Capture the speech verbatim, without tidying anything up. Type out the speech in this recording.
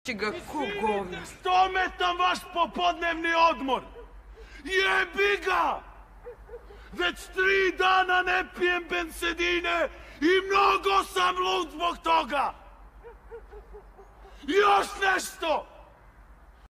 Ti ga kugovno. Sto metam vaš popodnevni odmor. Jebi ga! Već tri dana ne pijem bensedine i mnogo sam lud zbog toga. Još nešto!